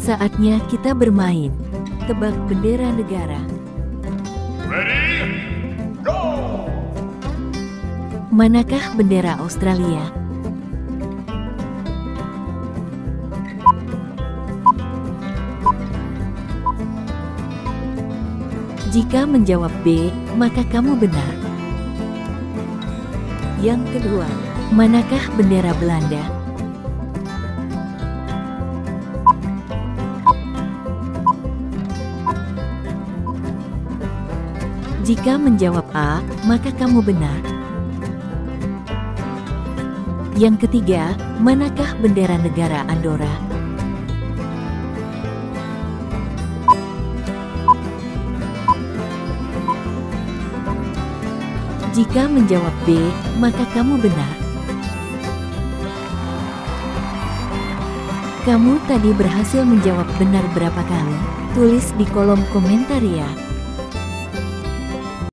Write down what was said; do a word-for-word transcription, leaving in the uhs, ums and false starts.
Saatnya kita bermain. Tebak bendera negara. Ready, go! Manakah bendera Australia? Jika menjawab B, maka kamu benar. Yang kedua, manakah bendera Belanda? Jika menjawab A, maka kamu benar. Yang ketiga, manakah bendera negara Andorra? Jika menjawab B, maka kamu benar. Kamu tadi berhasil menjawab benar berapa kali? Tulis di kolom komentar ya.